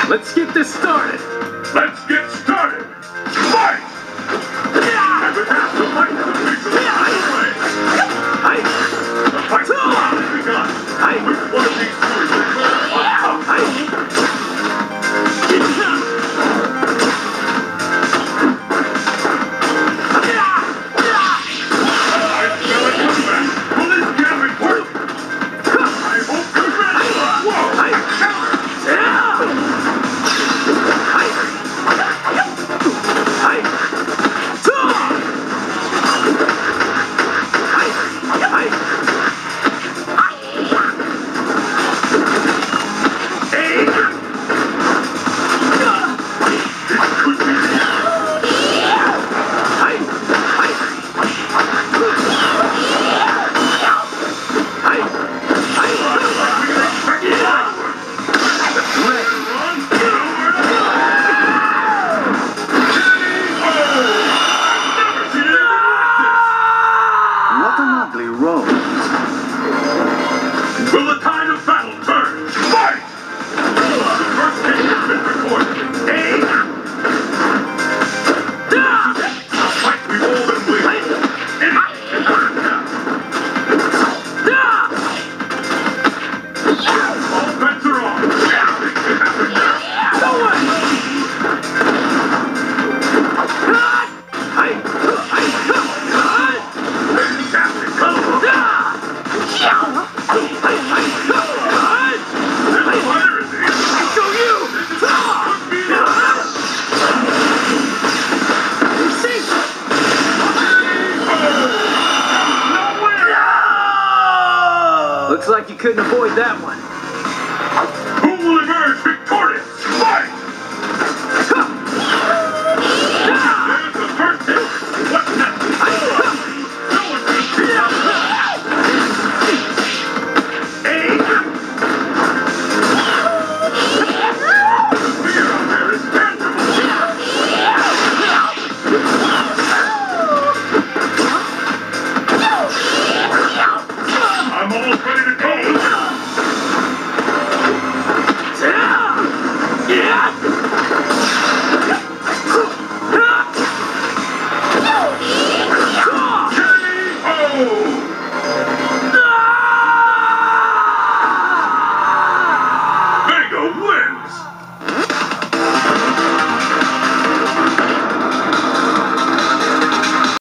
Let's get this started. Let's get started. Fight! And with that, the fight is officially underway. The fight has already begun. Which one of these two will emerge on top? Will the tide of battle turn? Fight! The first hit has been recorded. A fight we've all been waiting. All bets are on. Things can happen now. No way! Looks like you couldn't avoid that one.